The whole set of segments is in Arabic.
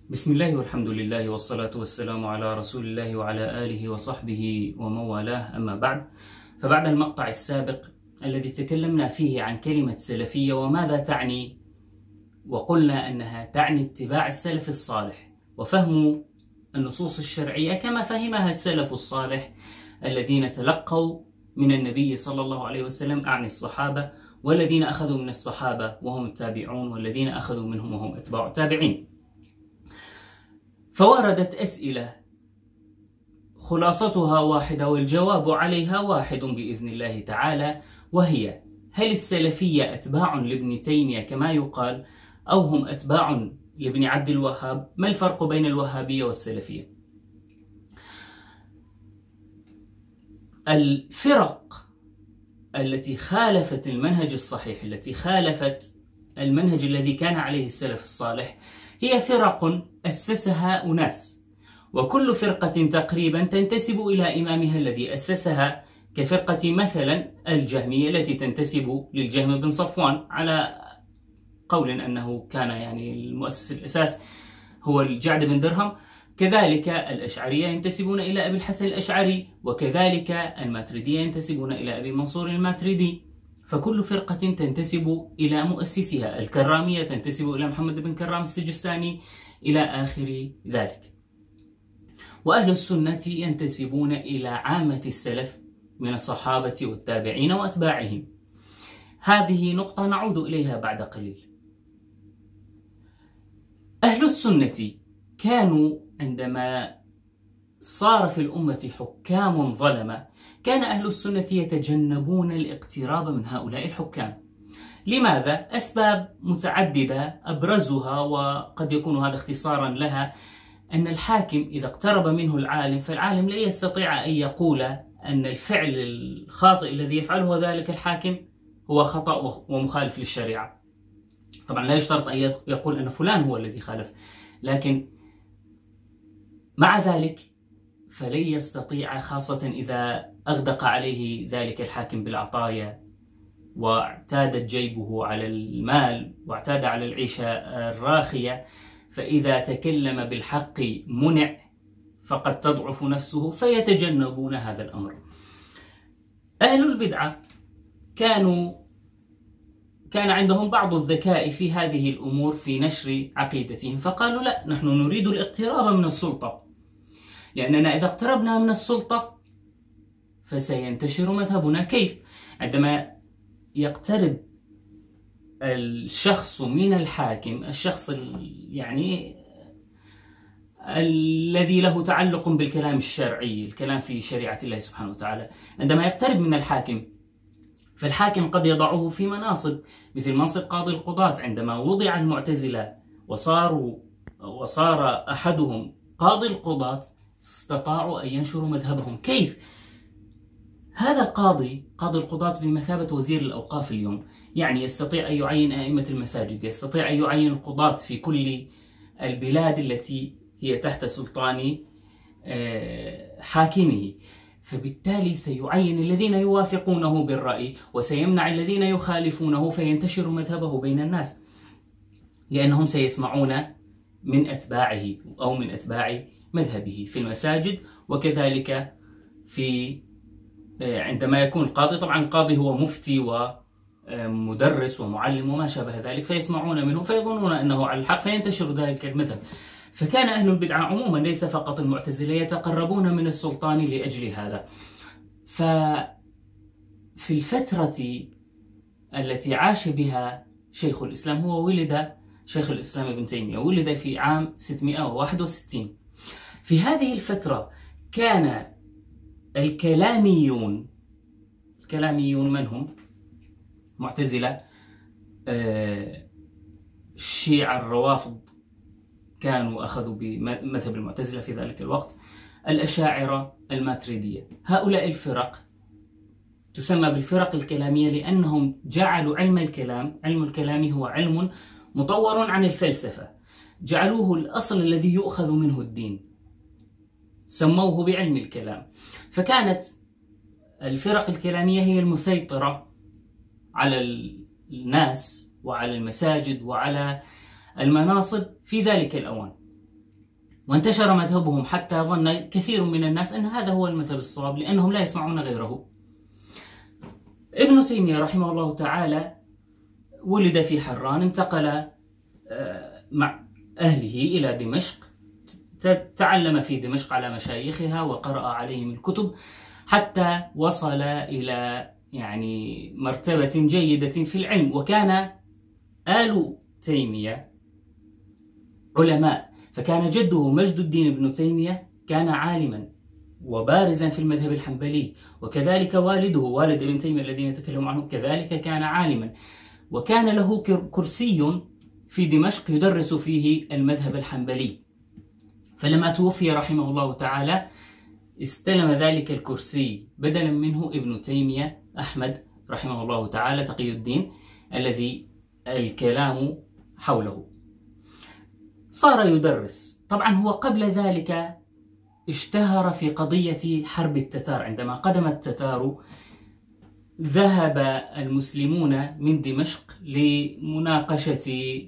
بسم الله والحمد لله والصلاة والسلام على رسول الله وعلى آله وصحبه ومن والاه، أما بعد. فبعد المقطع السابق الذي تكلمنا فيه عن كلمة سلفية وماذا تعني، وقلنا أنها تعني اتباع السلف الصالح وفهم النصوص الشرعية كما فهمها السلف الصالح الذين تلقوا من النبي صلى الله عليه وسلم، أعني الصحابة والذين أخذوا من الصحابة وهم التابعون والذين أخذوا منهم وهم أتباع التابعين. فوردت أسئلة خلاصتها واحدة والجواب عليها واحد بإذن الله تعالى، وهي: هل السلفية أتباع لابن تيمية كما يقال، أو هم أتباع لابن عبد الوهاب؟ ما الفرق بين الوهابية والسلفية؟ الفرق التي خالفت المنهج الصحيح، التي خالفت المنهج الذي كان عليه السلف الصالح، هي فرق أسسها أناس، وكل فرقة تقريبا تنتسب إلى إمامها الذي أسسها، كفرقة مثلا الجهمية التي تنتسب للجهم بن صفوان، على قول أنه كان المؤسس الأساس هو الجعد بن درهم. كذلك الأشعرية ينتسبون إلى أبي الحسن الأشعري، وكذلك الماتريدية ينتسبون إلى أبي منصور الماتريدي. فكل فرقة تنتسب إلى مؤسسها، الكرامية تنتسب إلى محمد بن كرام السجستاني، إلى آخر ذلك. وأهل السنة ينتسبون إلى عامة السلف من الصحابة والتابعين وأتباعهم. هذه نقطة نعود إليها بعد قليل. أهل السنة كانوا عندما صار في الأمة حكام ظلمة، كان أهل السنة يتجنبون الاقتراب من هؤلاء الحكام. لماذا؟ أسباب متعددة، أبرزها وقد يكون هذا اختصارا لها، أن الحاكم إذا اقترب منه العالم، فالعالم لا يستطيع أن يقول أن الفعل الخاطئ الذي يفعله ذلك الحاكم هو خطأ ومخالف للشريعة. طبعا لا يشترط أن يقول أن فلان هو الذي خالف، لكن مع ذلك فلن يستطيع، خاصة إذا أغدق عليه ذلك الحاكم بالعطايا واعتادت جيبه على المال واعتاد على العيشة الراخية، فإذا تكلم بالحق منع فقد تضعف نفسه، فيتجنبون هذا الأمر. أهل البدعة كان عندهم بعض الذكاء في هذه الأمور في نشر عقيدتهم، فقالوا: لا، نحن نريد الاقتراب من السلطة، لأننا إذا اقتربنا من السلطة فسينتشر مذهبنا. كيف؟ عندما يقترب الشخص من الحاكم، الشخص الذي له تعلق بالكلام الشرعي، الكلام في شريعة الله سبحانه وتعالى، عندما يقترب من الحاكم فالحاكم قد يضعه في مناصب مثل منصب قاضي القضاة. عندما وضع المعتزلة وصار أحدهم قاضي القضاة، استطاعوا أن ينشروا مذهبهم. كيف؟ هذا قاضي القضاة بمثابة وزير الأوقاف اليوم، يستطيع أن يعين أئمة المساجد، يستطيع أن يعين القضاة في كل البلاد التي هي تحت سلطان حاكمه، فبالتالي سيعين الذين يوافقونه بالرأي وسيمنع الذين يخالفونه، فينتشر مذهبه بين الناس، لأنهم سيسمعون من أتباعه أو من أتباع مذهبه في المساجد. وكذلك عندما يكون القاضي، طبعا القاضي هو مفتي ومدرس ومعلم وما شابه ذلك، فيسمعون منه فيظنون أنه على الحق، فينتشر ذلك المذهب. فكان أهل البدعة عموما، ليس فقط المعتزلة، يتقربون من السلطان لأجل هذا. ففي الفترة التي عاش بها شيخ الإسلام، هو ولد شيخ الإسلام ابن تيمية، ولد في عام 661. في هذه الفترة كان الكلاميون من هم؟ معتزلة، الشيعة الروافض كانوا أخذوا بمذهب المعتزلة في ذلك الوقت، الأشاعرة، الماتريدية. هؤلاء الفرق تسمى بالفرق الكلامية لأنهم جعلوا علم الكلام هو علم مطور عن الفلسفة، جعلوه الأصل الذي يؤخذ منه الدين، سموه بعلم الكلام. فكانت الفرق الكلامية هي المسيطرة على الناس وعلى المساجد وعلى المناصب في ذلك الأوان. وانتشر مذهبهم حتى ظن كثير من الناس أن هذا هو المذهب الصواب لأنهم لا يسمعون غيره. ابن تيمية رحمه الله تعالى ولد في حران، انتقل مع أهله إلى دمشق، تعلم في دمشق على مشايخها وقرأ عليهم الكتب حتى وصل إلى مرتبة جيدة في العلم. وكان آل تيمية علماء، فكان جده مجد الدين ابن تيمية كان عالما وبارزا في المذهب الحنبلي، وكذلك والده والد ابن تيمية الذي نتكلم عنه كذلك كان عالما، وكان له كرسي في دمشق يدرس فيه المذهب الحنبلي. فلما توفي رحمه الله تعالى استلم ذلك الكرسي بدلا منه ابن تيمية أحمد رحمه الله تعالى تقي الدين الذي الكلام حوله. صار يدرس. طبعا هو قبل ذلك اشتهر في قضية حرب التتار. عندما قدم التتار ذهب المسلمون من دمشق لمناقشة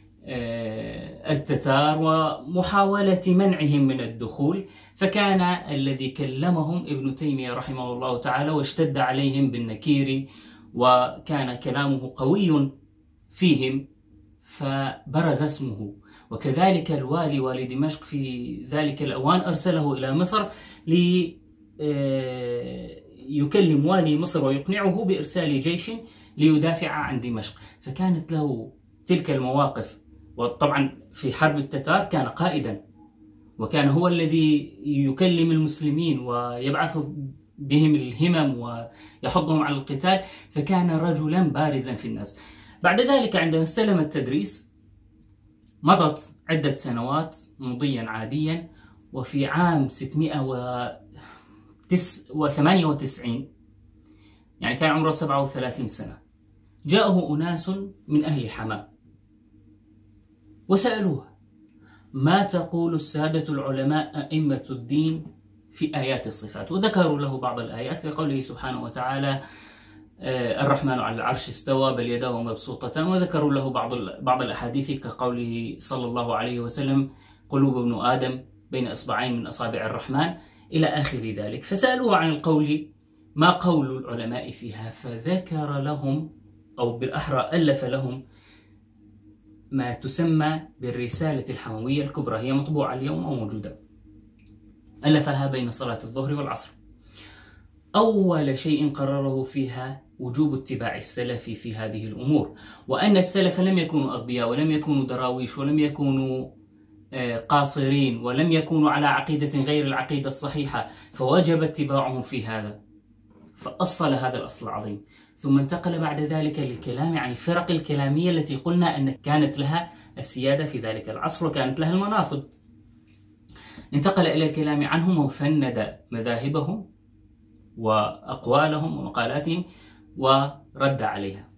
التتار ومحاولة منعهم من الدخول، فكان الذي كلمهم ابن تيمية رحمه الله تعالى واشتد عليهم بالنكير وكان كلامه قوي فيهم فبرز اسمه. وكذلك الوالي والي دمشق في ذلك الأوان أرسله إلى مصر ليكلم والي مصر ويقنعه بإرسال جيش ليدافع عن دمشق. فكانت له تلك المواقف. وطبعا في حرب التتار كان قائدا، وكان هو الذي يكلم المسلمين ويبعث بهم الهمم ويحضهم على القتال، فكان رجلا بارزا في الناس. بعد ذلك عندما استلم التدريس مضت عدة سنوات مضيا عاديا، وفي عام 698 كان عمره 37 سنة جاءه أناس من أهل حماة وسألوه: ما تقول السادة العلماء أئمة الدين في آيات الصفات؟ وذكروا له بعض الآيات كقوله سبحانه وتعالى: الرحمن على العرش استوى بل يداه مبسوطتان، وذكروا له بعض الأحاديث كقوله صلى الله عليه وسلم: قلوب ابن آدم بين إصبعين من أصابع الرحمن، إلى آخر ذلك. فسألوه عن القول ما قول العلماء فيها، فذكر لهم، أو بالأحرى ألف لهم، ما تسمى بالرسالة الحموية الكبرى، هي مطبوعة اليوم أو موجودة، ألفها بين صلاة الظهر والعصر. أول شيء قرره فيها وجوب اتباع السلف في هذه الأمور، وأن السلف لم يكونوا أغبياء ولم يكونوا دراويش ولم يكونوا قاصرين ولم يكونوا على عقيدة غير العقيدة الصحيحة، فوجب اتباعهم في هذا. فأصل هذا الأصل العظيم، ثم انتقل بعد ذلك للكلام عن الفرق الكلامية التي قلنا أن كانت لها السيادة في ذلك العصر وكانت لها المناصب. انتقل إلى الكلام عنهم وفند مذاهبهم وأقوالهم ومقالاتهم ورد عليها.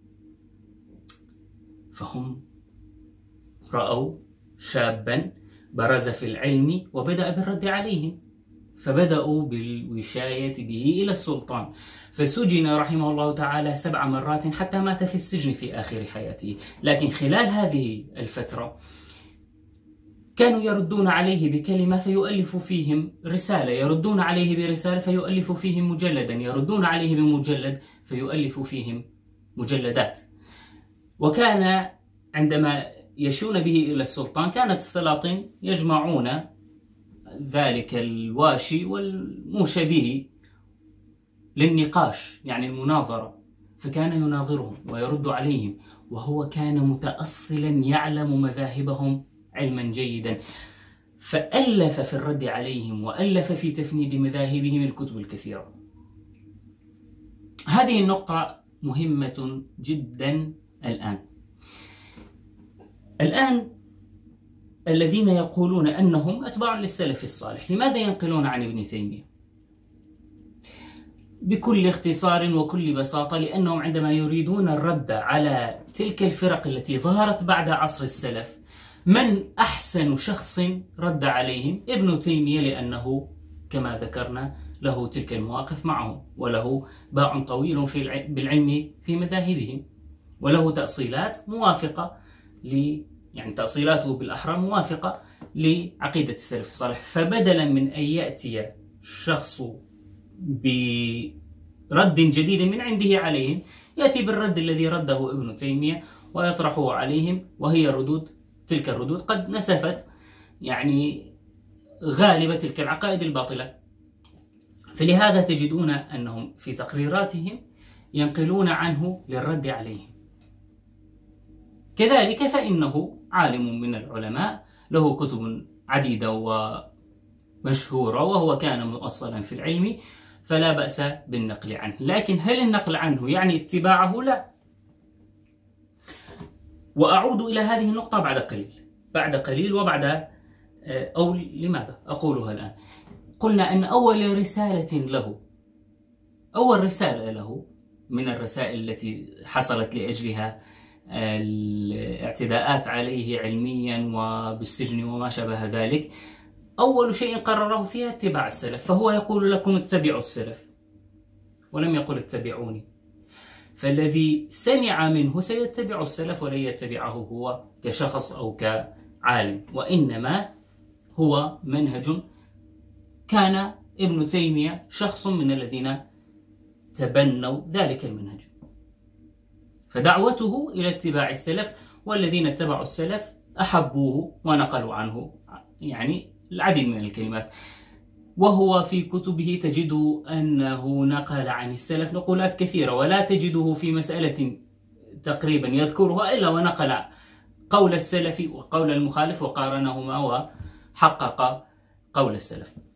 فهم رأوا شابا برز في العلم وبدأ بالرد عليهم، فبدأوا بالوشاية به إلى السلطان، فسجن رحمه الله تعالى 7 مرات حتى مات في السجن في آخر حياته. لكن خلال هذه الفترة كانوا يردون عليه بكلمة فيؤلف فيهم رسالة، يردون عليه برسالة فيؤلف فيهم مجلدا، يردون عليه بمجلد فيؤلف فيهم مجلدات. وكان عندما يشون به إلى السلطان كانت السلاطين يجمعون ذلك الواشي والموشى به للنقاش، المناظرة، فكان يناظرهم ويرد عليهم، وهو كان متأصلا يعلم مذاهبهم علما جيدا، فألف في الرد عليهم وألف في تفنيد مذاهبهم الكتب الكثيرة. هذه النقطة مهمة جدا. الآن الذين يقولون أنهم أتباع للسلف الصالح لماذا ينقلون عن ابن تيمية؟ بكل اختصار وكل بساطة لأنهم عندما يريدون الرد على تلك الفرق التي ظهرت بعد عصر السلف، من أحسن شخص رد عليهم؟ ابن تيمية، لأنه كما ذكرنا له تلك المواقف معهم، وله باع طويل بالعلم في مذاهبهم، وله تأصيلات موافقة تأصيلاته بالأحرى موافقة لعقيدة السلف الصالح. فبدلا من أن يأتي الشخص برد جديد من عنده عليهم، يأتي بالرد الذي رده ابن تيمية ويطرحه عليهم، وهي تلك الردود قد نسفت يعني غالبة تلك العقائد الباطلة. فلهذا تجدون أنهم في تقريراتهم ينقلون عنه للرد عليهم. كذلك فإنه عالم من العلماء، له كتب عديدة ومشهورة، وهو كان مؤصلا في العلم، فلا بأس بالنقل عنه. لكن هل النقل عنه يعني اتباعه؟ لا. وأعود إلى هذه النقطة بعد قليل وبعد أو لماذا أقولها الآن؟ قلنا أن أول رسالة له من الرسائل التي حصلت لأجلها الاعتداءات عليه علميا وبالسجن وما شابه ذلك، أول شيء قرره فيها اتباع السلف. فهو يقول لكم اتبعوا السلف، ولم يقل اتبعوني. فالذي سمع منه سيتبع السلف ولن يتبعه هو كشخص أو كعالم، وإنما هو منهج كان ابن تيمية شخص من الذين تبنوا ذلك المنهج. فدعوته إلى اتباع السلف، والذين اتبعوا السلف أحبوه ونقلوا عنه يعني العديد من الكلمات. وهو في كتبه تجد أنه نقل عن السلف نقولات كثيرة، ولا تجده في مسألة تقريبا يذكرها إلا ونقل قول السلف وقول المخالف وقارنهما وحقق قول السلف.